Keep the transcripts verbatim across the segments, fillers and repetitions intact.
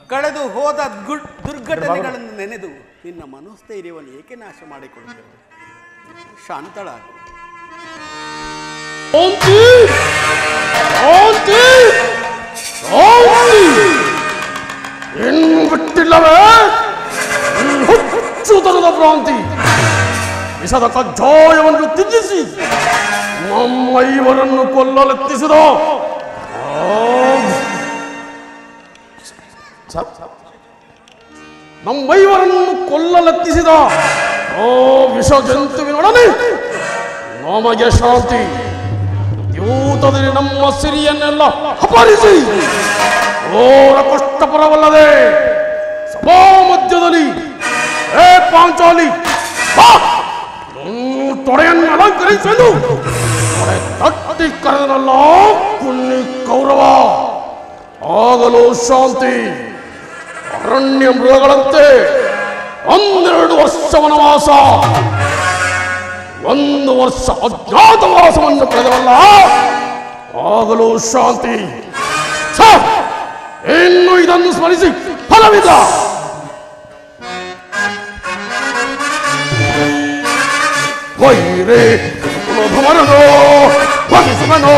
ಕಳೆದು ಹೋದ ದುರ್ಘಟನೆಗಳನ್ನು ನೆನೆದು ನಿನ್ನ ಮನೋಸ್ಥೈರ್ಯವನ್ನು ಏಕೆ ನಾಶ ಮಾಡಿಕೊಳ್ಳುತ್ತದೆ? ಶಾಂತಳಾಗು. ಇನ್ನು ಬಿಟ್ಟಿಲ್ಲವೇ ಹುಚ್ಚುತನದ ಭ್ರಾಂತಿ? ವಿಷದ ಕಜ್ಜಾಯವನ್ನು ತ್ಯಜಿಸಿ ನಮ್ಮ ಇವರನ್ನು ಕೊಲ್ಲಲೆತ್ತಿಸಿದ ನಮ್ಮೈವರನ್ನು ಕೊಲ್ಲಲೆತ್ತಿಸಿದ ಓ ವಿಷ ಜಂತುವಿನೊಡನೆ ನಮಗೆ ಶಾಂತಿ. ದ್ಯೂತದಲ್ಲಿ ನಮ್ಮ ಸಿರಿಯನ್ನೆಲ್ಲ ಅಪಹರಿಸಿ ಘೋರ ಕಷ್ಟಪರವಲ್ಲದೆ ಸಭಾ ಮಧ್ಯದಲ್ಲಿ ಏ ಪಾಂಚಾಲಿ ತೊಡೆಯನ್ನು ಅಲಂಕರಿಸಲು ತಟ್ಟಿ ಕರೆದನಲ್ಲ ಪುಣ್ಯ ಕೌರವ. ಆಗಲೂ ಶಾಂತಿ. ಅರಣ್ಯ ಮೃಗಗಳಂತೆ ಒಂದೆರಡು ವರ್ಷ ವನವಾಸ, ಒಂದು ವರ್ಷ ಅಜ್ಞಾತವಾಸವನ್ನು ಪಡೆದವಲ್ಲ, ಆಗಲೂ ಶಾಂತಿ. ಇನ್ನು ಇದನ್ನು ಸ್ಮರಿಸಿ ಫಲವಿಲ್ಲ. ವೈರೇ ಕುಲೋಧಮರನೋ ವಧಿಸುವನೋ,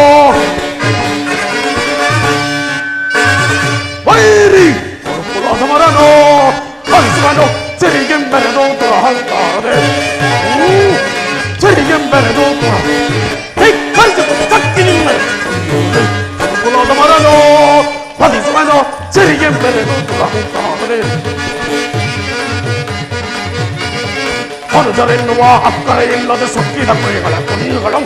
ವೈರಿ ಕುಲೋಧಮರನೋ ವಧಿಸುವನೋ, ಸಿರಿಗೆಂಬೆರೆದು ದುರಹಂಕಾರದೆ ಸಿರಿಗೆಂಬೆರೆದು ಕುಲೋಧಮರನೋ ವಧಿಸುವನೋ, ಸಿರಿಗೆಂಬೆರೆದು ದುರಹಂಕಾರದೆ ಅನುಜರೆನ್ನುವ ಅಕ್ಕರೆ ಇಲ್ಲದೆ ಸೊಕ್ಕಿದ ಕುರಿಗಳ ಕುಂಡುಗಳು,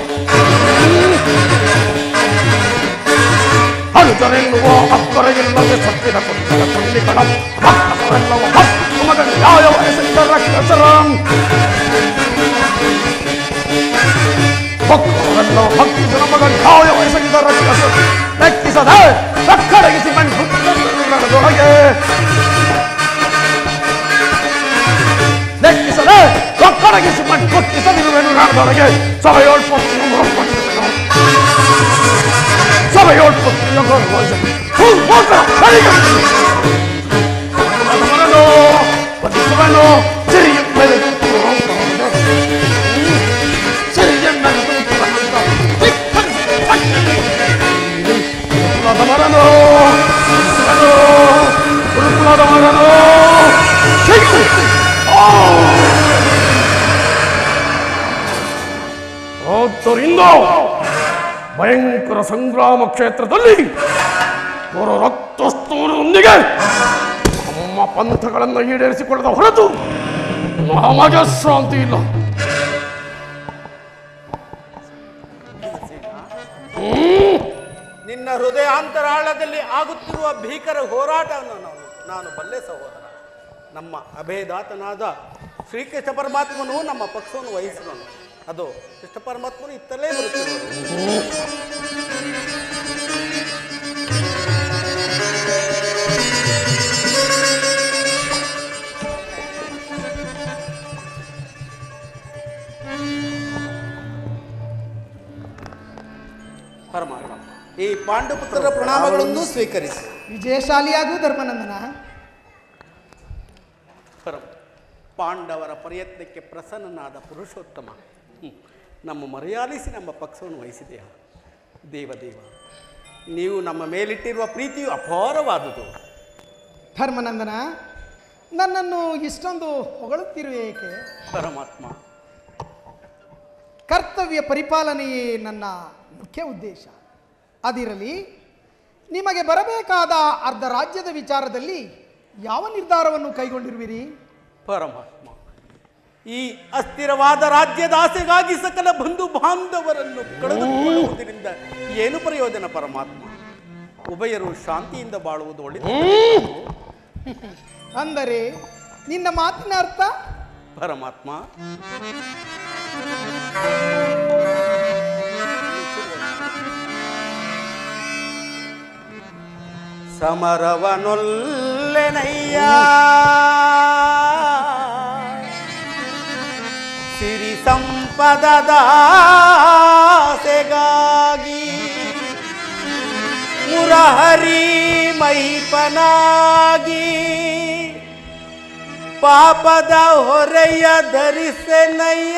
ಅನುಜರೆನ್ನುವ ಅಕ್ಕರೆ ಇಲ್ಲದೆ ಸೊಕ್ಕಿದ ಕುರಿಗಳ ಕುಂಡಿಗಳ ಭಕ್ತರೆಲ್ಲವ ಭಕ್ತ ಮಗ ನ್ಯಾಯ ವಯಸ್ಸಿದ್ದ ರಕ್ಷಸರಂ ಭಕ್ತರೆಲ್ಲವ ಭಕ್ತಿಸರ ಮಗ ನ್ಯಾಯ ವಯಸ್ಸಿದ್ದ ರಕ್ಷಸರು ಲೆಕ್ಕಿಸದೆ ರಕ್ಕಡಗಿಸಿ ಮಣ್ಣೊಳಗೆ ಲೆಕ್ಕಿಸದೆ ರಕ್ಕಡಗಿಸಿ ಮಣ್ಣು ಕೊಟ್ಟಿಸದಿರುವೆನು ನಾಡದೊಳಗೆ. ಸಭೆಯೋಳ್ಪತ್ತಿನ ಸಭೆಯೋಳ್ಪತ್ತಿನ ವಧಿಸುವನು, ಸಿರಿಯ ಬೆಳೆದು ಸಿರಿಯ ಬೆಳೆದು ಕುರುಕುಲದ ಮರನೋ ಕುರುಕುಲದ ಮರನೋ ಆದ್ದರಿಂದ ಭಯಂಕರ ಸಂಗ್ರಾಮ ಕ್ಷೇತ್ರದಲ್ಲಿ ಅವರ ರಕ್ತಸ್ತೂರದೊಂದಿಗೆ ನಮ್ಮ ಪಂಥಗಳನ್ನು ಈಡೇರಿಸಿಕೊಳ್ಳದ ಹೊರತು ನಮಗೆ ಶಾಂತಿ ಇಲ್ಲ. ನಿನ್ನ ಹೃದಯಾಂತರಾಳದಲ್ಲಿ ಆಗುತ್ತಿರುವ ಭೀಕರ ಹೋರಾಟವನ್ನು ನಾನು ನಾನು ಬಲ್ಲೆ ಸಹೋದರ. ನಮ್ಮ ಅಭೇದಾತನಾದ ಶ್ರೀಕೃಷ್ಣ ಪರಮಾತ್ಮನು ನಮ್ಮ ಪಕ್ಷವನ್ನು ವಹಿಸಿದನು. ಅದು ಕೃಷ್ಣ ಪರಮಾತ್ಮನು ಇತ್ತಲೇ ಬರುತ್ತಿರುವುದು. ಪರಮಾತ್ಮ ಈ ಪಾಂಡುಪುತ್ರರ ಪ್ರಣಾಮಗಳನ್ನು ಸ್ವೀಕರಿಸಿ. ವಿಜಯಶಾಲಿಯಾಗೂ ಧರ್ಮನಂದನ. ಪಾಂಡವರ ಪ್ರಯತ್ನಕ್ಕೆ ಪ್ರಸನ್ನನಾದ ಪುರುಷೋತ್ತಮ, ನಮ್ಮ ಮರೆಯಾಲಿಸಿ ನಮ್ಮ ಪಕ್ಷವನ್ನು ವಹಿಸಿದೆಯ ದೇವದೇವ. ನೀವು ನಮ್ಮ ಮೇಲಿಟ್ಟಿರುವ ಪ್ರೀತಿಯು ಅಪಾರವಾದುದು. ಧರ್ಮನಂದನ, ನನ್ನನ್ನು ಇಷ್ಟೊಂದು ಹೊಗಳುತ್ತಿರುವೆ ಏಕೆ? ಪರಮಾತ್ಮ, ಕರ್ತವ್ಯ ಪರಿಪಾಲನೆಯೇ ನನ್ನ ಮುಖ್ಯ ಉದ್ದೇಶ. ಅದಿರಲಿ, ನಿಮಗೆ ಬರಬೇಕಾದ ಅರ್ಧ ರಾಜ್ಯದ ವಿಚಾರದಲ್ಲಿ ಯಾವ ನಿರ್ಧಾರವನ್ನು ಕೈಗೊಂಡಿರುವಿರಿ? ಪರಮಾತ್ಮ, ಈ ಅಸ್ಥಿರವಾದ ರಾಜ್ಯದ ಆಸೆಗಾಗಿ ಸಕಲ ಬಂಧು ಬಾಂಧವರನ್ನು ಕಳೆದುಕೊಳ್ಳುವುದರಿಂದ ಏನು ಪ್ರಯೋಜನ? ಪರಮಾತ್ಮ, ಉಭಯರು ಶಾಂತಿಯಿಂದ ಬಾಳುವುದು ಒಳ್ಳೆಯದು. ಅಂದರೆ ನಿನ್ನ ಮಾತಿನ ಅರ್ಥ? ಪರಮಾತ್ಮ, ಸಮರವನೊಲ್ಲೆನಯ್ಯ ಸಿರಿ ಸಂಪದದ ಆಸೆಗಾಗಿ ಮುರಹರಿ ಮೈಪನಾಗಿ ಪಾಪದ ಹೊರೆಯ ಧರಿಸೆನಯ್ಯ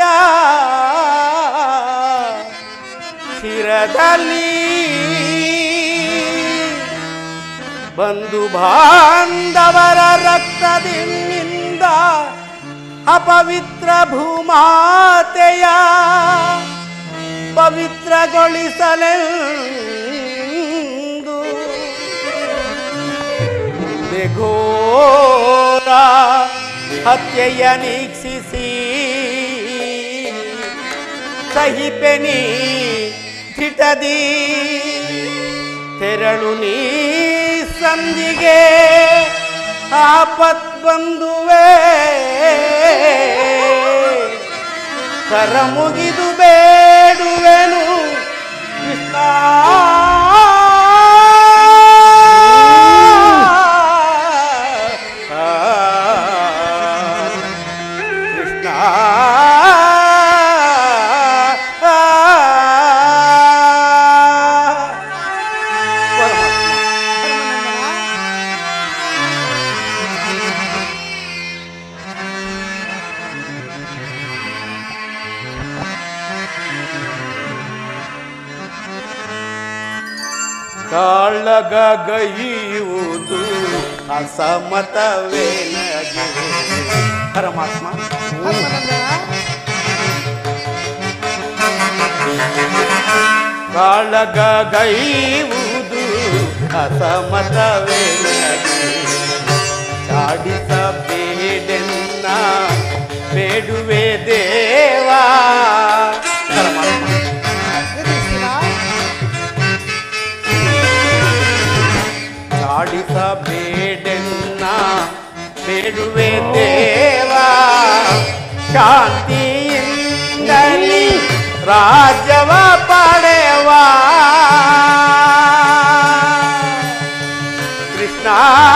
ಶಿರದಲ್ಲಿ ಬಂಧು ಬಾಂಧವರ ರಕ್ತದಿಂದ ಅಪವಿತ್ರ ಭೂಮಾತೆಯ ಪವಿತ್ರಗೊಳಿಸಲೆಂದು ಘೋರ ಹತ್ಯೆಯ ನೀಕ್ಷಿಸಿ ಸಹಿಪೆನಿ ಚಿಟದಿ ತೆರಳು ನೀ ಸಂಧಿಗೆ ಆಪತ್ ಬಂದುವೆ ಕರ ಮುಗಿದು ಬೇಡುವೆನು ಕೃಷ್ಣ ಕೃಷ್ಣ ಕಾಳಗೈಯುವುದು ಅಸಮತವೇ ನಗೆ ಪರಮಾತ್ಮ ಕಾಳಗೈಯುವುದು ಅಸಮತವೇ ನಗೆ ಚಾಡಿಸಬೇಡೆನ್ನ ಬೇಡುವೆ ದೇವಾ ಪರಮಾತ್ಮ ಆಡಿಸಬೇಡೆನ್ನ ಬೇಡುವೆ ದೇವಾ ಶಾಂತಿಯಿಂದಲಿ ರಾಜ್ಯವ ಪಡೆವಾ ಕೃಷ್ಣ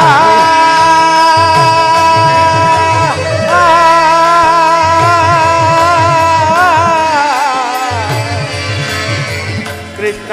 ಕೃಷ್ಣ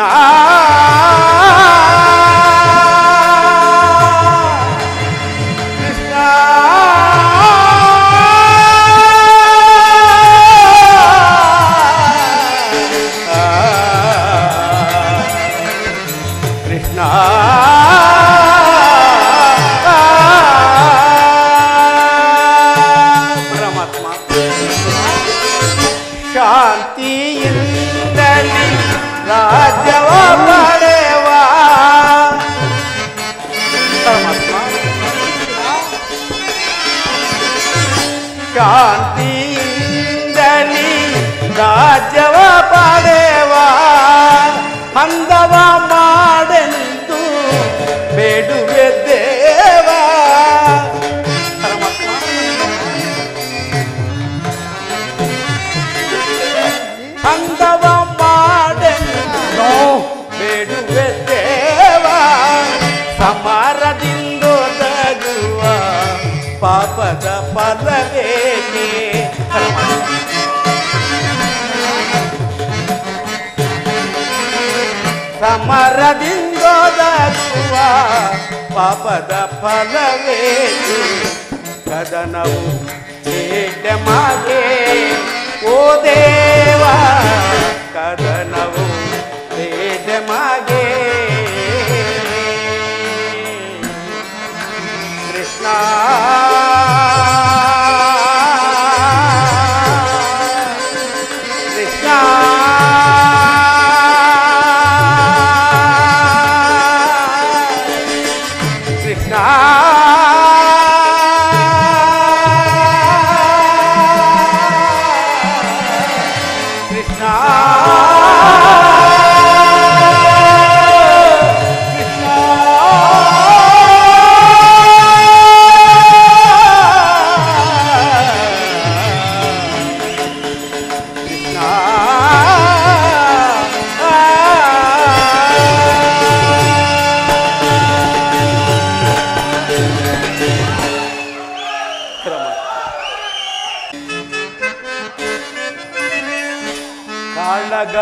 ಶಾಂತಿಯಿಂದಲಿ ರಾಜ್ಯವ ಪಡೆವಾ ಪರಮಾತ್ಮ ಶಾಂತಿಯಿಂದಲಿ ರಾಜ್ಯವ ಪಡೆವಾ ಅಂದವ ಮಾಡೆಂದು ಬೇಡುವೆ ದೇವಾ ಪರಮಾತ್ಮ ಅಂದವ ಮಾಡೆಂದು ಬೇಡುವೆ ದೇವಾ ಸಮರದಿಂದೊದಗುವ ಪಾಪದ ಫಲವೇಕೆ ಸಮರದಿಂದೊದಗುವ ಪಾಪದ ಫಲವೇಕೆ ಕದನವು ಏಕೆ ಮಾಗೆ ಓ ದೇವಾ ಕದನವು ಏಕೆ ಮಾಗೆ ಕೃಷ್ಣ ಕೃಷ್ಣ ಕೃಷ್ಣ ಕೃಷ್ಣ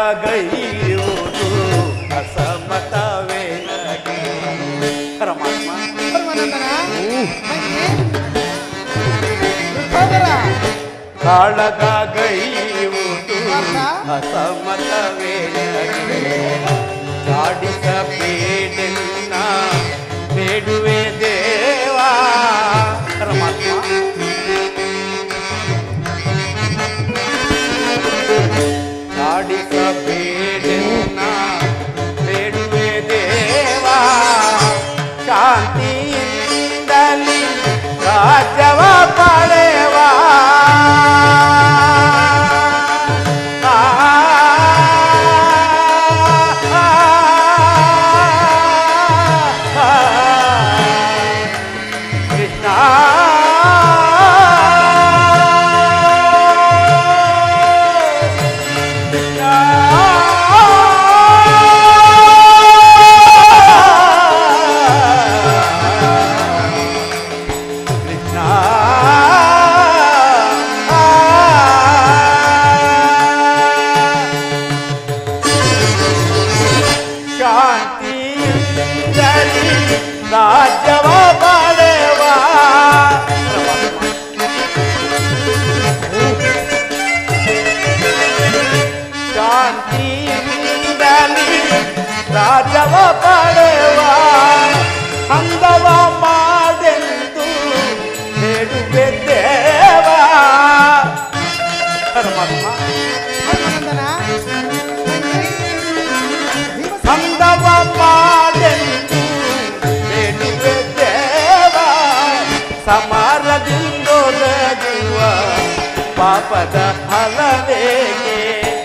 ಕಾಳಗೈಯುವುದು ಅಸಮತವೇ ನಗೆ ಪರಮಾತ್ಮ ಕಾಳಗೈಯುವುದು ಅಸಮತ ವೇಳೆಗೆ ಕಾಡಿಸಬೇಡೆನ್ನ ಬೇಡುವೆ ದೇವಾ ಪರಮಾತ್ಮ. ಕಾಡಿಸಬೇಡೆನ್ನ ಬೇಡುವೆ ದೇವಾ ಶಾಂತಿಯಿಂದಲಿ ರಾಜ್ಯವ ಪಡೆವಾ ರಾಜ್ಯವ ಪಡೆವಾ ಶಾಂತಿಯಿಂದಲಿ ರಾಜ್ಯವ ಪಡೆವಾ ಅಂದವ ಮಾಡೆಂದು ಬೇಡುವೆ ದೇವಾ ಪರಮಾತ್ಮ. ಅಂದವ ಮಾಡೆಂದು ಬೇಡುವೆ ದೇವಾ ಸಮಾರದಿಂದೊದಗುವ ಪಾಪದ ಫಲವೇಗೆ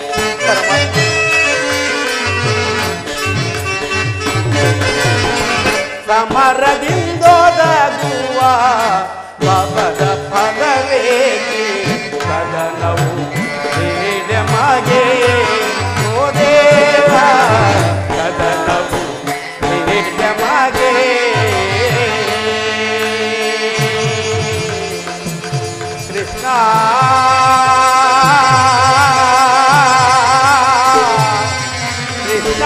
ಸಮರದಿಂದೊದಗುವ ಪಾಪದ ಫಲವೇಗೆ ಕದನವು ಬೇಡ ಮಗೆ ಓ ದೇವ ಕದನವು ಬೇಡ ಮಗೆ ಕೃಷ್ಣ ಕೃಷ್ಣ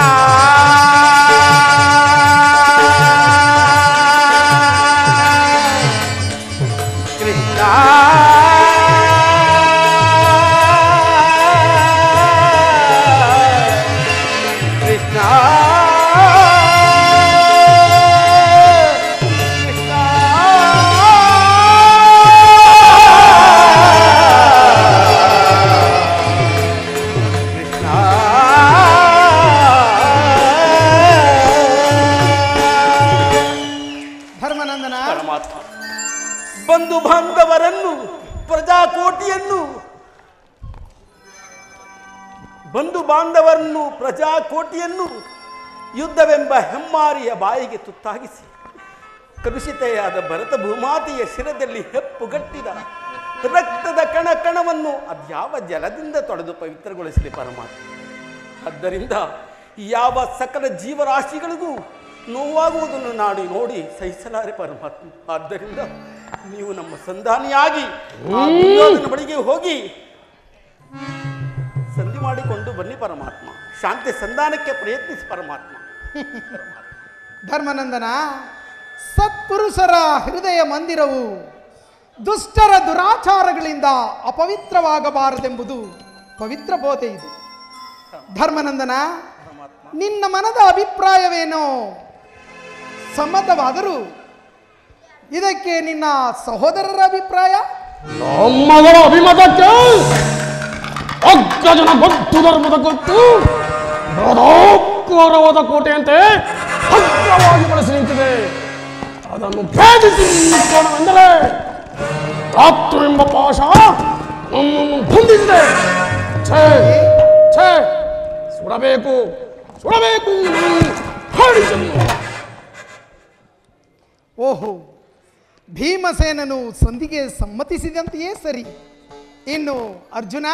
ಬಂಧು ಬಾಂಧವರನ್ನು ಪ್ರಜಾಕೋಟಿಯನ್ನು ಬಂಧು ಬಾಂಧವರನ್ನು ಪ್ರಜಾಕೋಟಿಯನ್ನು ಯುದ್ಧವೆಂಬ ಹೆಮ್ಮಾರಿಯ ಬಾಯಿಗೆ ತುತ್ತಾಗಿಸಿ ಕಲುಷಿತೆಯಾದ ಭರತ ಭೂಮಾತೆಯ ಶಿರದಲ್ಲಿ ಹೆಪ್ಪುಗಟ್ಟಿದ ರಕ್ತದ ಕಣ ಕಣವನ್ನು ಅದ್ಯಾವ ಜಲದಿಂದ ತೊಳೆದು ಪವಿತ್ರಗೊಳಿಸಲಿ ಪರಮಾತ್ಮ. ಆದ್ದರಿಂದ ಯಾವ ಸಕಲ ಜೀವರಾಶಿಗಳಿಗೂ ನೋವಾಗುವುದನ್ನು ನಾಡಿ ನೋಡಿ ಸಹಿಸಲಾರೆ ಪರಮಾತ್ಮ. ಆದ್ದರಿಂದ ನೀವು ನಮ್ಮ ಸಂಧಾನಿಯಾಗಿ ಆ ದುರ್ಯೋಧನ ಬಳಿಗೆ ಹೋಗಿ ಸಂಧಿ ಮಾಡಿಕೊಂಡು ಬನ್ನಿ ಪರಮಾತ್ಮ. ಶಾಂತಿ ಸಂಧಾನಕ್ಕೆ ಪ್ರಯತ್ನಿಸಿ ಪರಮಾತ್ಮ. ಧರ್ಮನಂದನ, ಸತ್ಪುರುಷರ ಹೃದಯ ಮಂದಿರವು ದುಷ್ಟರ ದುರಾಚಾರಗಳಿಂದ ಅಪವಿತ್ರವಾಗಬಾರದೆಂಬುದು ಪವಿತ್ರ ಬೋಧೆ ಇದು. ಧರ್ಮನಂದನ, ನಿನ್ನ ಮನದ ಅಭಿಪ್ರಾಯವೇನೋ ಸಮ್ಮತವಾದರೂ ಇದಕ್ಕೆ ನಿನ್ನ ಸಹೋದರರ ಅಭಿಪ್ರಾಯ? ನಮ್ಮಗಳ ಅಭಿಮತಕ್ಕೆ ಅಗ್ಗಜನ ಗೊತ್ತು ಧರ್ಮದ ಗೊತ್ತು ಗೌರವದ ಕೋಟೆಯಂತೆ ಭದ್ರವಾಗಿ ಬಳಸಿ ನಿಂತಿದೆ. ಅದನ್ನು ಭೇದಿಸಿ ನಿಂತ್ಕೊಳ್ಳುವೆಂದರೆ ರಾತ್ರು ಎಂಬ ಪಾಶ ನಮ್ಮನ್ನು ಬಂಧಿಸಿದೆ. ಛೇ ಛೇ, ಸುಡಬೇಕು ಸುಡಬೇಕು ಹಾಡಿಸಲು. ಓಹೋ, ಭೀಮಸೇನನು ಸಂಧಿಗೆ ಸಮ್ಮತಿಸಿದಂತೆಯೇ ಸರಿ. ಇನ್ನು ಅರ್ಜುನ?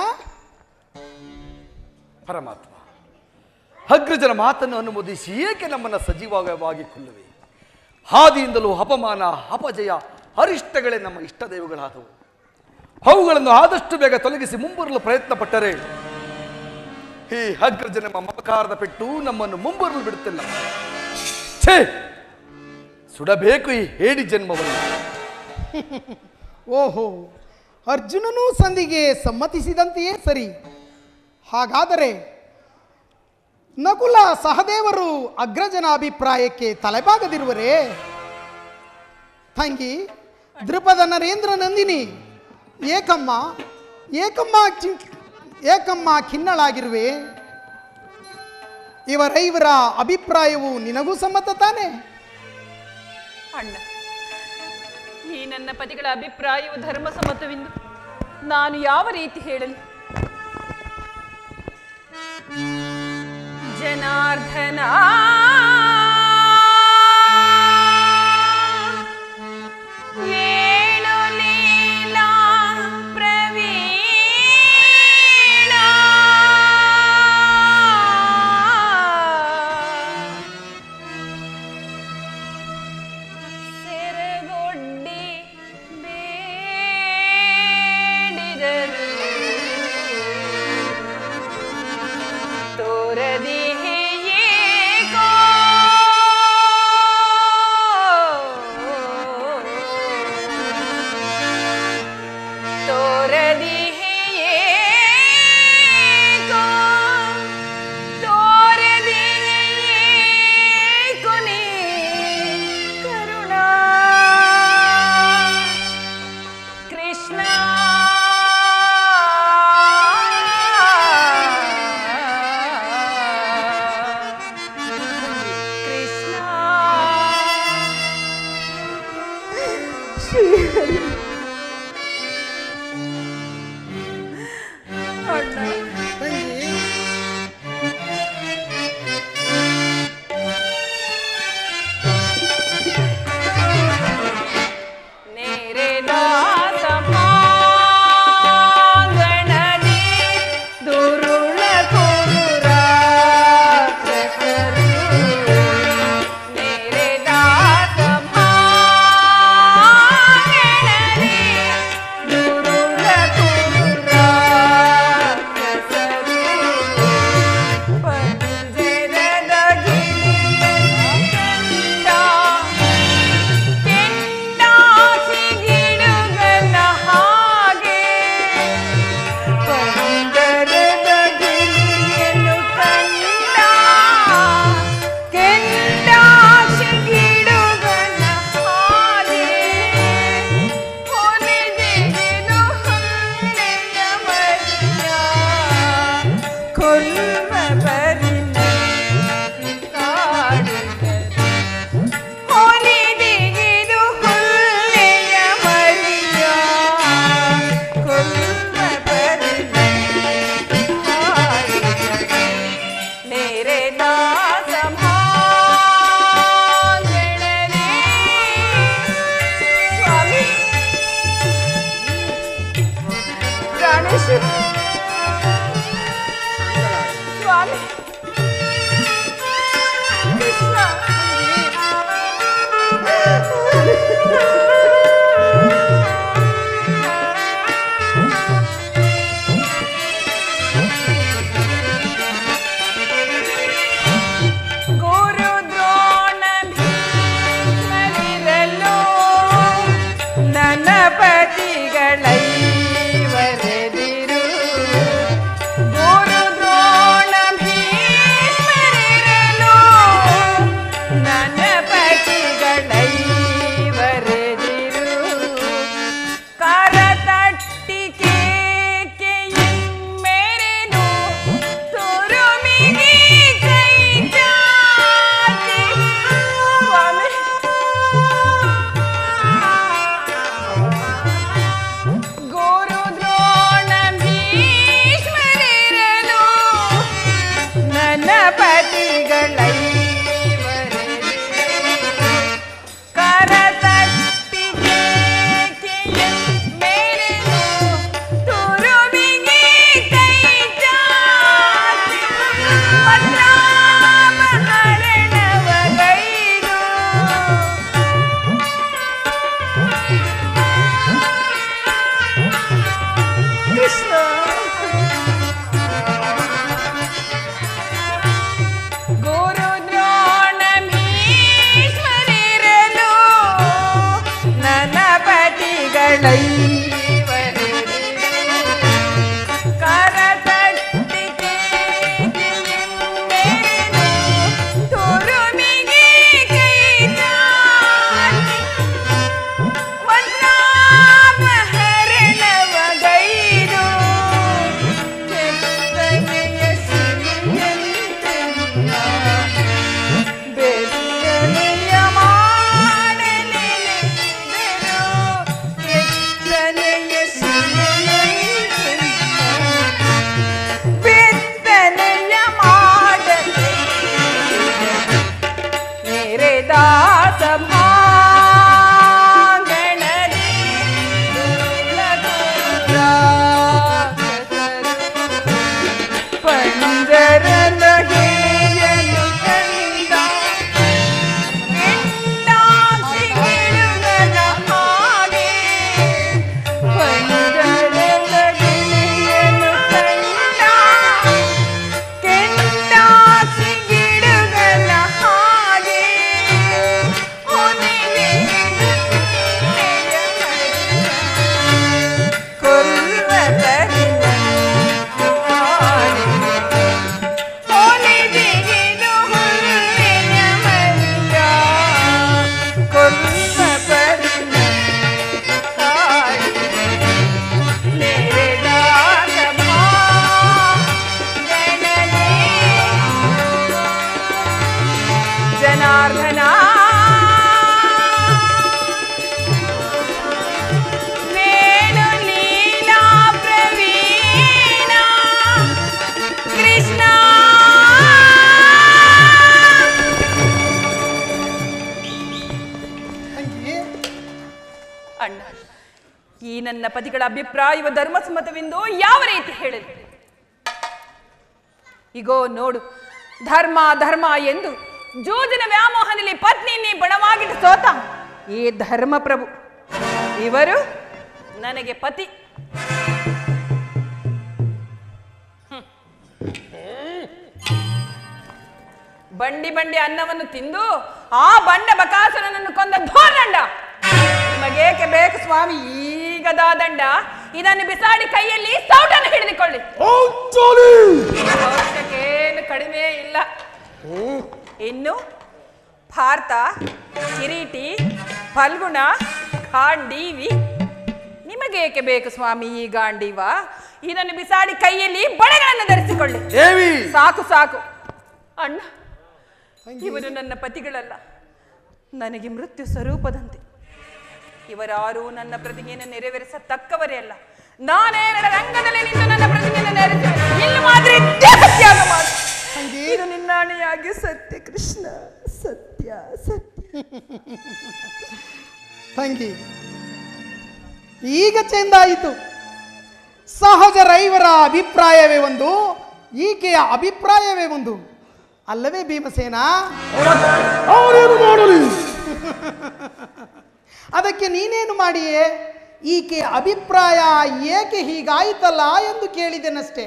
ಪರಮಾತ್ಮ, ಅಗ್ರಜನ ಮಾತನ್ನು ಅನುಮೋದಿಸಿ ಏಕೆ ನಮ್ಮನ್ನು ಸಜೀವವಾಗಿ ಕೊಲ್ಲುವೆ? ಹಾದಿಯಿಂದಲೂ ಅಪಮಾನ ಅಪಜಯ ಅರಿಷ್ಟಗಳೇ ನಮ್ಮ ಇಷ್ಟ ದೈವಗಳಾದವು. ಅವುಗಳನ್ನು ಆದಷ್ಟು ಬೇಗ ತೊಲಗಿಸಿ ಮುಂಬರಲು ಪ್ರಯತ್ನ ಪಟ್ಟರೆ ಈ ಅಗ್ರಜನ ಮಮಕಾರದ ಪೆಟ್ಟು ನಮ್ಮನ್ನು ಮುಂಬರಲು ಬಿಡುತ್ತಿಲ್ಲ. ಛೇ, ಸುಡಬೇಕು ಈ ಹೇಡಿ ಜನ್ಮವನ್ನು. ಓಹೋ, ಅರ್ಜುನನೂ ಸಂಧಿಗೆ ಸಮ್ಮತಿಸಿದಂತೆಯೇ ಸರಿ. ಹಾಗಾದರೆ ನಕುಲ ಸಹದೇವರು ಅಗ್ರಜನ ಅಭಿಪ್ರಾಯಕ್ಕೆ ತಲೆಬಾಗದಿರುವರೇ? ತಂಗಿ ದೃಪದ ನರೇಂದ್ರ ನಂದಿನಿ, ಏಕಮ್ಮ ಏಕಮ್ಮ ಚಿ ಏಕಮ್ಮ ಖಿನ್ನಳಾಗಿರುವೆ. ಇವರೈವರ ಅಭಿಪ್ರಾಯವು ನಿನಗೂ ಸಮ್ಮತ ತಾನೆ? ಅಣ್ಣ, ಈ ನನ್ನ ಪತಿಗಳ ಅಭಿಪ್ರಾಯವು ಧರ್ಮಸಮ್ಮತವೆಂದು ನಾನು ಯಾವ ರೀತಿ ಹೇಳಲಿ? ಜನಾರ್ದನ ಏಳು ಲೀಲಾ ಪ್ರವೀಣ ಸೆರಗೊಡ್ಡಿ ಬೇಡಿದರು ತೋರದಿ ನನ್ನ ಪತಿಗಳೈ ವರೆದಿರು ಸಭಾಂಗಣದಿ ಪಂಜರನ ಗಿಳಿಯನ್ನು ಕಂಡ ಕೆಂಡಾಸಿ ಗಿಳುಗನ ಹಾಗೆ ಪಂಜರನ ಗಿಳಿಯನ್ನು ಕಂಡ ಕೆಂಡಾಸಿ ಗಿಳುಗನ ಹಾಗೆ ಜನಾರ್ದನ ವೇಣು ಲೀಲಾ ಪ್ರವೀಣ ಕೃಷ್ಣ ತಂಗಿ, ಅಣ್ಣ, ಈ ನನ್ನ ಪತಿಗಳ ಅಭಿಪ್ರಾಯವ ಧರ್ಮಸಮ್ಮತವೆಂದು ಯಾವ ರೀತಿ ಹೇಳಲಿ? ಇಗೋ ನೋಡು, ಧರ್ಮ ಧರ್ಮ ಎಂದು ಜೂಜಿನ ವ್ಯಾಮೋಹನಲ್ಲಿ ಪತ್ನಿಯನ್ನೇ ಬಣವಾಗಿಟ್ಟು ಸೋತ ಈ ಧರ್ಮಪ್ರಭು ಇವರು ನನಗೆ ಪತಿ. ಹ್ಮ್. ಬಂಡಿ ಬಂಡಿ ಅನ್ನವನ್ನು ತಿಂದು ಆ ಬಂಡ ಬಕಾಸುರನನ್ನು ಕೊಂದ ಧೋರ್ದಂಡ ನಿಮಗೇಕೆ ಬೇಕು ಸ್ವಾಮಿ ಈಗದ ದಂಡ? ಇದನ್ನು ಬಿಸಾಡಿ ಕೈಯಲ್ಲಿ ಸೌಟನ್ನು ಹಿಡಿದುಕೊಳ್ಳಿ. ಅವಶ್ಯಕೇನು ಕಡಿಮೆ ಇಲ್ಲ. ಇನ್ನು ಭಾರತ, ಕಿರೀಟಿ, ಫಲ್ಗುಣ, ಗಾಂಡೀವಿ ನಿಮಗೇಕೆ ಬೇಕು ಸ್ವಾಮಿ ಈ ಗಾಂಡೀವ? ಇದನ್ನು ಬಿಸಾಡಿ ಕೈಯಲ್ಲಿ ಬಳೆಗಳನ್ನು ಧರಿಸಿಕೊಳ್ಳಿ. ಸಾಕು ಸಾಕು ಅಣ್ಣ, ಇವರು ನನ್ನ ಪತಿಗಳಲ್ಲ, ನನಗೆ ಮೃತ್ಯು ಸ್ವರೂಪದಂತೆ. ಇವರಾರೂ ನನ್ನ ಪ್ರತಿಜ್ಞೆಯನ್ನು ನೆರವೇರಿಸತಕ್ಕವರೇ ಅಲ್ಲ. ನಾನೇ ರಂಗದಲ್ಲಿ ನಿಂತು ನನ್ನ ಪ್ರತಿಜ್ಞೆಯನ್ನು ನೆರವೇರಿಸಿ ಇಲ್ಲಿ ಮಾತ್ರ ತ್ಯಾಗ ಮಾಡು. ಇದು ನಿನ್ನಾಣೆಯಾಗಿ ಸತ್ಯ ಕೃಷ್ಣ, ಸತ್ಯ ಸತ್ಯ. ತಂಗಿ, ಈಗ ಚೆಂದಾಯಿತು. ಸಹಜ ರೈವರ ಅಭಿಪ್ರಾಯವೇ ಒಂದು, ಈಕೆಯ ಅಭಿಪ್ರಾಯವೇ ಒಂದು, ಅಲ್ಲವೇ ಭೀಮಸೇನ? ಅದಕ್ಕೆ ನೀನೇನು ಮಾಡಿಯೇ? ಈಕೆಯ ಅಭಿಪ್ರಾಯ ಏಕೆ ಹೀಗಾಯಿತಲ್ಲ ಎಂದು ಕೇಳಿದೆನಷ್ಟೇ.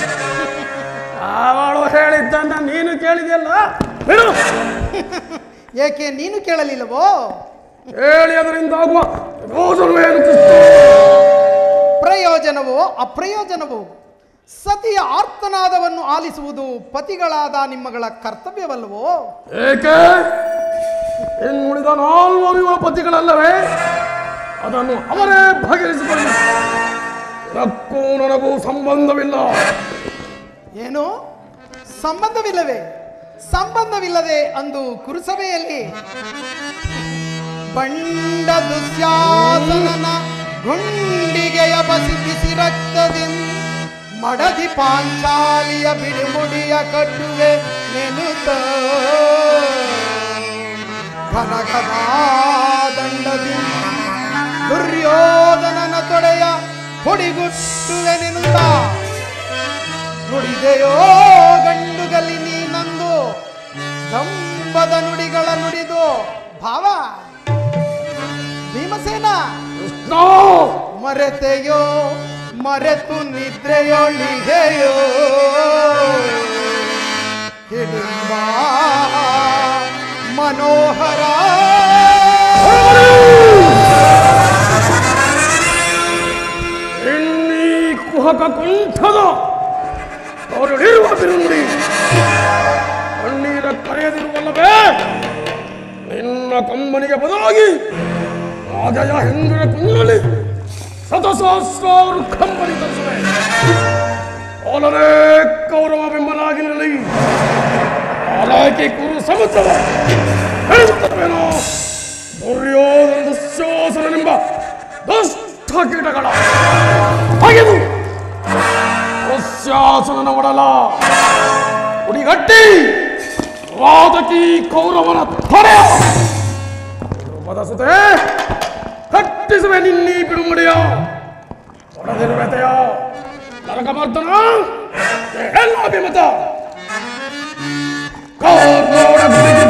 ಅವಳು ಹೇಳಿದ್ದನ್ನ ನೀನು ಕೇಳಿದೆಯಲ್ಲ, ಏಕೆ ನೀನು ಕೇಳಲಿಲ್ಲವೋ? ಹೇಳಿ ಅದರಿಂದ ಆಗುವ ಪ್ರಯೋಜನವೇನು? ಪ್ರಯೋಜನವೋ ಅಪ್ರಯೋಜನವೋ ಸತಿಯ ಆರ್ತನಾದವನ್ನು ಆಲಿಸುವುದು ಪತಿಗಳಾದ ನಿಮ್ಮಗಳ ಕರ್ತವ್ಯವಲ್ಲವೋ? ಏಕೆ ಇನ್ನುಳಿದ ನಾಲ್ವರು ಯುವ ಪತಿಗಳಲ್ಲವೇ? ಅದನ್ನು ಅವರೇ ಬಗೆಹರಿಸಿಕೊಳ್ಳಿ. ಇದಕ್ಕೂ ನನಗೂ ಸಂಬಂಧವಿಲ್ಲ. ಏನು ಸಂಬಂಧವಿಲ್ಲವೇ? ಸಂಬಂಧವಿಲ್ಲದೆ ಅಂದು ಕುರುಸಭೆಯಲ್ಲಿ ಬಂಡ ದುಶ್ಯಾಸನನ ಗುಂಡಿಗೆಯ ಬಸಿ ಬಿಸಿ ರಕ್ತದಿಂದ ಮಡದಿ ಪಾಂಚಾಲಿಯ ಬಿಡಿಮುಡಿಯ ಕಟ್ಟುವೆ ನೆನುತ ಕನಕದ ದಂಡದಿ ದುರ್ಯೋಧನನ ತೊಡೆಯ ಹೊಡಿಗುಟ್ಟುವೆ ನೆನುತ ನುಡಿದೆಯೋ ಗಂಡುಗಲಿ ನೀನಂದು ದಂಬದ ನುಡಿಗಳ ನುಡಿದು ಭಾವ ಭೀಮಸೇನ ಮರೆತೆಯೋ ಮರೆತು ನಿದ್ರೆಯೊಳಿಗೆಯೋ ಹಿಡಿಂಬ ಮನೋಹರ ಇನ್ನೀ ಕುಹಕ ಕುಂಠದ ಅವರಿರುವ ಬಿರುನುಡಿ ಕಣ್ಣೀರ ಕರೆಯದಿರುವಲ್ಲವೇ? ನಿನ್ನ ಕಂಬನಿಗೆ ಬದಲಾಗಿ ರಾಜಯ ಹೆಂಗರ ಕುಂಡಲಿ ಶತಸಹಸ್ರಾರು ಕಂಬನಿ ತರಿಸುವೆ. ಅವಲನೇ ಕೌರವ ಬೆಂಬಲಾಗಿ ನಿಲ್ಲಿ. ಆಲಾಕಿ ಕುರು ಸಮುದ್ರವ ಹೇಳುತ್ತವೇನೋ ದುರ್ಯೋಧನ ದುಶ್ಯಾಸನನೆಂಬ ದುಷ್ಟ ಕೀಟಗಳ ಹಾಗೆದು ದುಶ್ಯಾಸನನ ಒಡಲ ಉಡಿಗಟ್ಟಿ ವಾದಕಿ ಕೌರವನ ತೊಡೆಯ ಸುತೆ ಕಟ್ಟಿಸುವೆ ನಿನ್ನೀ ಬಿಡುಮುಡಿಯ ಹೊಡೆದಿರುವೆತೆಯ ನರಕಮರ್ದನ ಎಲ್ಲ ಅಭಿಮತ ಕೌರವರ ಗುಡಿಗೆ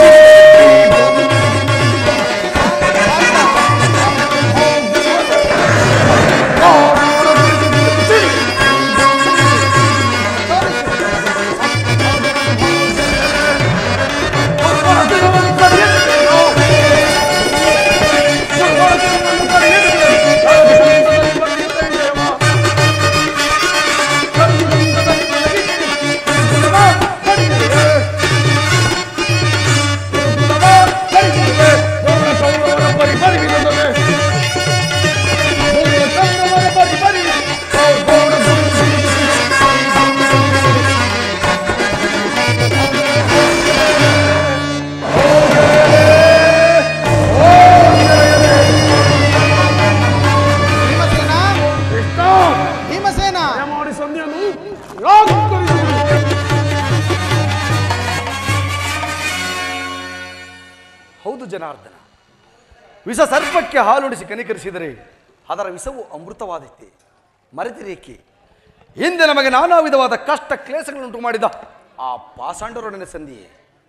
ಜನಾರ್ದನ, ವಿಷ ಸರ್ಪಕ್ಕೆ ಹಾಲುಣಿಸಿ ಕನಿಕರಿಸಿದರೆ ಅದರ ವಿಷವು ಅಮೃತವಾದೈತೆ. ಮರೆತಿರೇಕೆ ಹಿಂದೆ ನಮಗೆ ನಾನಾ ವಿಧವಾದ ಕಷ್ಟ ಕ್ಲೇಶಗಳನ್ನುಂಟು ಮಾಡಿದ ಆ ಪಾಷಾಂಡರೊಡನೆ ಸಂಧಿಯೇ.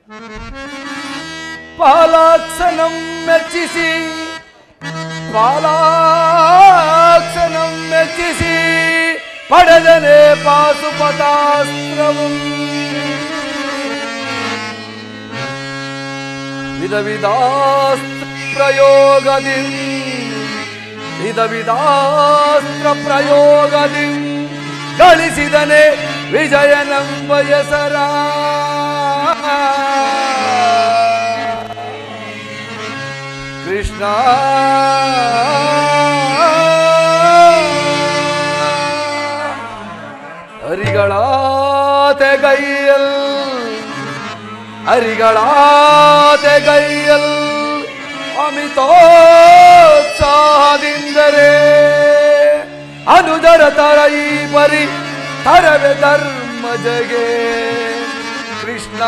ಪಾಲಾಕ್ಷನಂ ಮೆಚ್ಚಿಸಿ ಪಾಲಾಕ್ಷನಂ ಮೆಚ್ಚಿಸಿ ಪಡೆದನೆ ಪಾಸುಪತಾಸ್ತ್ರವಂ ವಿಧ ವಿಧಾಸ್ತ್ರ ಪ್ರಯೋಗದಿ ವಿಧ ವಿಧಾಸ್ತ್ರ ಪ್ರಯೋಗದಿ ಗಳಿಸಿದನೆ ವಿಜಯನಂಬ ಹೆಸರ. ಕೃಷ್ಣ ಹರಿಗಳ ತೆಗೈಯಲ್ ಹರಿಗಳ ತೆಗೈಯಲ್ ಅಮಿತೋತ್ಸಾಹದಿಂದರೆ ಅನುಜರ ತರ ಈ ಪರಿ ತರವೆ ಧರ್ಮ ಜಗೆ. ಕೃಷ್ಣ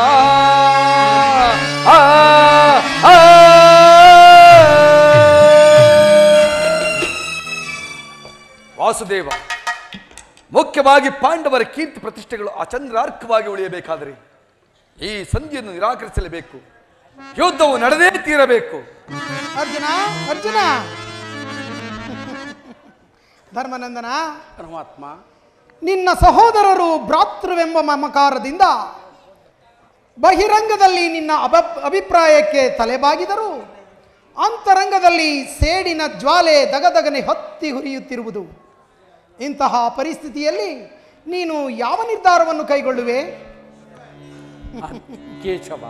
ಆ ಆ ವಾಸುದೇವ, ಮುಖ್ಯವಾಗಿ ಪಾಂಡವರ ಕೀರ್ತಿ ಪ್ರತಿಷ್ಠೆಗಳು ಅಚಂದ್ರಾರ್ಕವಾಗಿ ಉಳಿಯಬೇಕಾದರೆ ಈ ಸಂಧಿಯನ್ನು ನಿರಾಕರಿಸಲೇಬೇಕು. ಯುದ್ಧವು ನಡೆದೇ ತೀರಬೇಕು. ಅರ್ಜುನ ಅರ್ಜುನ ಧರ್ಮನಂದನ, ಪರಮಾತ್ಮ, ನಿನ್ನ ಸಹೋದರರು ಭ್ರಾತೃವೆಂಬ ಮಮಕಾರದಿಂದ ಬಹಿರಂಗದಲ್ಲಿ ನಿನ್ನ ಅಭ ಅಭಿಪ್ರಾಯಕ್ಕೆ ತಲೆಬಾಗಿದರು, ಅಂತರಂಗದಲ್ಲಿ ಸೇಡಿನ ಜ್ವಾಲೆ ದಗದಗನೆ ಹೊತ್ತಿ ಹುರಿಯುತ್ತಿರುವುದು. ಇಂತಹ ಪರಿಸ್ಥಿತಿಯಲ್ಲಿ ನೀನು ಯಾವ ನಿರ್ಧಾರವನ್ನು ಕೈಗೊಳ್ಳುವೆ? ಕೇಶವ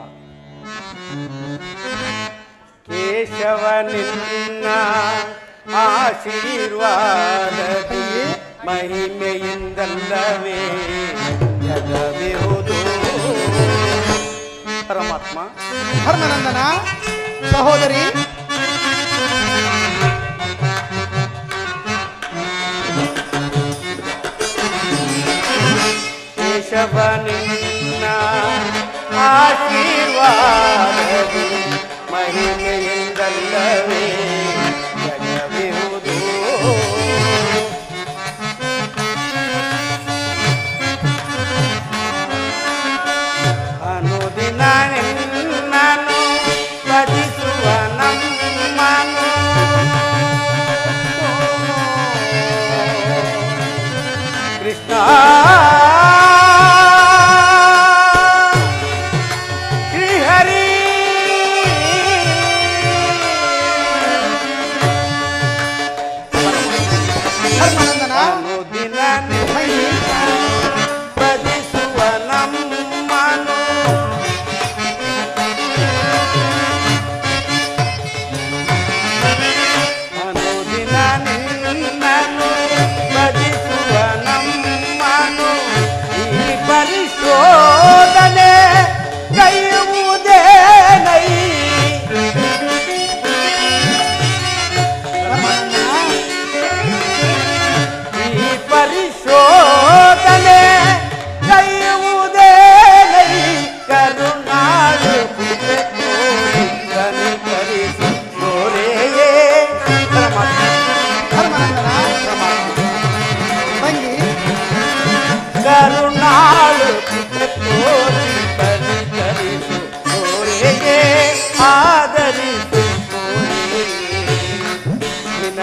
ಕೇಶವ ನಿನ್ನ ಆಶೀರ್ವಾದದಿ ಮಹಿಮೆಯಿಂದಲ್ಲವೇ ಜಗವಿರುವುದು. ಪರಮಾತ್ಮ, ಧರ್ಮನಂದನ, ಸಹೋದರಿ, ಕೇಶವ ನಿನ್ನ ಆಶೀರ್ವಾದದಿ ಮಹಿಮೆಯಿಂದಲ್ಲವೇ ಜಗವಿರುವುದು. ಅನುದಿನ ನಿನ್ನನು ಭಜಿಸುವ ನಮ್ಮನು ಕೃಷ್ಣ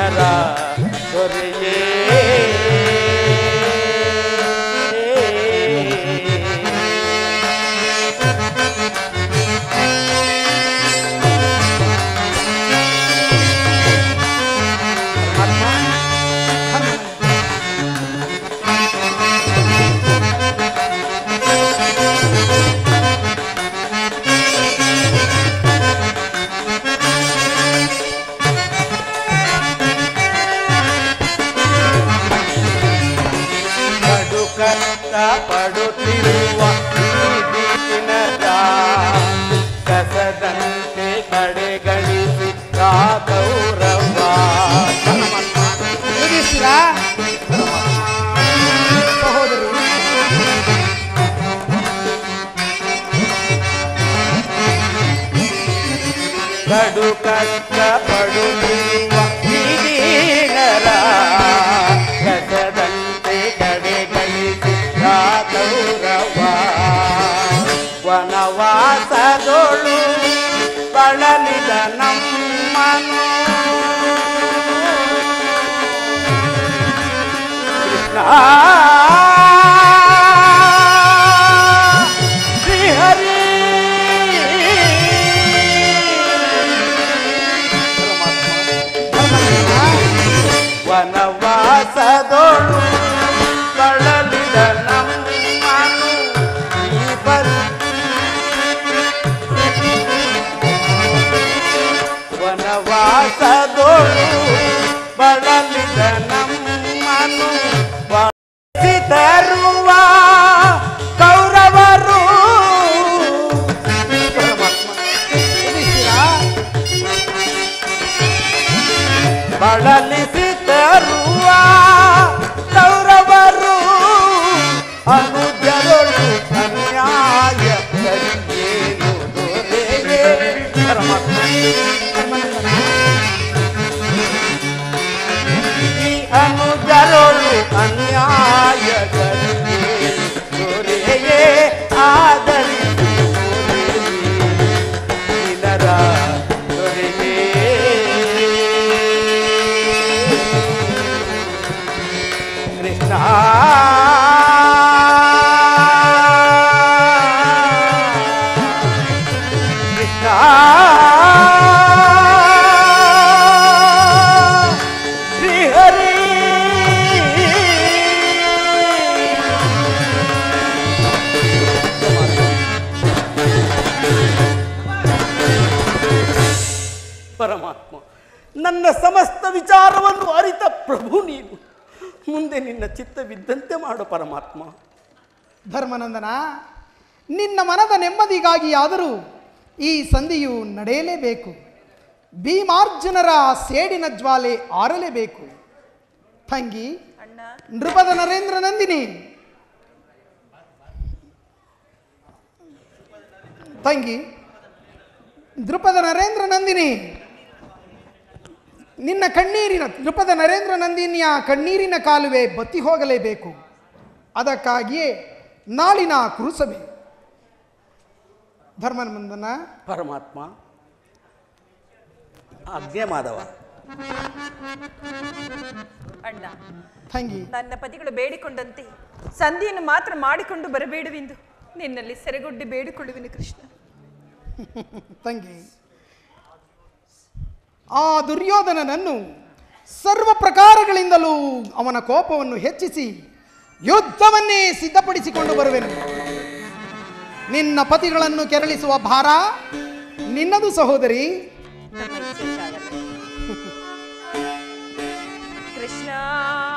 ನಿನರ ದೊರೆಯೇ ಪಡುತ್ತಿರುವ ದಿನದ ಕಸದಂತೆ ಕಡೆಗಣಿಸಿ ಗೌರವ ಸಹೋದರಿ ಕಡು ಕಷ್ಟ ಪಡುತ್ತಿರುವ ದಿನರ ಕಸದಂತೆ ಕಡೆಗಣಿಸಿ ಗೌರವ ವನವಾಸದೊಳು ಬಳಲಿದ ನಮ್ಮನು ಕೃಷ್ಣ ಶ್ರೀಹರಿ ವನವಾಸದೊಳು ಬಳಲಿದ ನಮ್ಮನು ಈ ಬರು ವನವಾಸದೊಳು ಬಳಲಿದ ನಮ್ಮನು ಬಳಸಿ ತರುವ ಕೌರವರು ಬಳಲಿಸಿ ತರುವ ಕೌರವರು ಅನುಜರೊಳು ಅನ್ಯಾಯ ಕರಿಯೇನು ದೊರೆಯೇ ಪರಮಾತ್ಮ ಈ ಅನುಜರೊಳು ಅನ್ಯಾಯ ಕರಿಯೇನು ದೊರೆಯೇ ಆದರಿಸಿ ನಿನರ ದೊರೆಯೇ ಕೃಷ್ಣ ಕೃಷ್ಣ ಶ್ರೀಹರಿ ಪರಮಾತ್ಮ ನನ್ನ ಸಮಸ್ತ ವಿಚಾರವನ್ನು ಅರಿತ ಪ್ರಭು ನೀನು. ಮುಂದೆ ನಿನ್ನ ಚಿತ್ತವಿದ್ದಂತೆ ಮಾಡು ಪರಮಾತ್ಮ. ಧರ್ಮನಂದನ, ನಿನ್ನ ಮನದ ನೆಮ್ಮದಿಗಾಗಿ ಆದರೂ ಈ ಸಂಧಿಯು ನಡೆಯಲೇಬೇಕು. ಭೀಮಾರ್ಜುನರ ಸೇಡಿನ ಜ್ವಾಲೆ ಆರಲೇಬೇಕು. ತಂಗಿ ನೃಪದ ನರೇಂದ್ರ ನಂದಿನಿ, ತಂಗಿ ನೃಪದ ನರೇಂದ್ರ ನಂದಿನಿ, ನಿನ್ನ ಕಣ್ಣೀರಿನ ನೃಪದ ನರೇಂದ್ರ ನಂದಿನಿಯ ಕಣ್ಣೀರಿನ ಕಾಲುವೆ ಬತ್ತಿ ಹೋಗಲೇಬೇಕು. ಅದಕ್ಕಾಗಿಯೇ ನಾಳಿನ ಕುರುಸಭೆ. ಧರ್ಮನಂದನ, ಪರಮಾತ್ಮ ಆಜ್ಞೆ ಮಾಧವ. ಅಣ್ಣ, ತಂಗಿ ನನ್ನ ಪತಿಗಳು ಬೇಡಿಕೊಂಡಂತೆ ಸಂಧಿಯನ್ನು ಮಾತ್ರ ಮಾಡಿಕೊಂಡು ಬರಬೇಡವೆಂದು ನಿನ್ನಲ್ಲಿ ಸೆರೆಗೊಡ್ಡಿ ಬೇಡಿಕೊಳ್ಳುವೆನು ಕೃಷ್ಣ. ತಂಗಿ, ಆ ದುರ್ಯೋಧನನನ್ನು ಸರ್ವ ಪ್ರಕಾರಗಳಿಂದಲೂ ಅವನ ಕೋಪವನ್ನು ಹೆಚ್ಚಿಸಿ ಯುದ್ಧವನ್ನೇ ಸಿದ್ಧಪಡಿಸಿಕೊಂಡು ಬರುವೆನು. ನಿನ್ನ ಪತಿಗಳನ್ನು ಕೆರಳಿಸುವ ಭಾರ ನಿನ್ನದು ಸಹೋದರಿ. ಕೃಷ್ಣ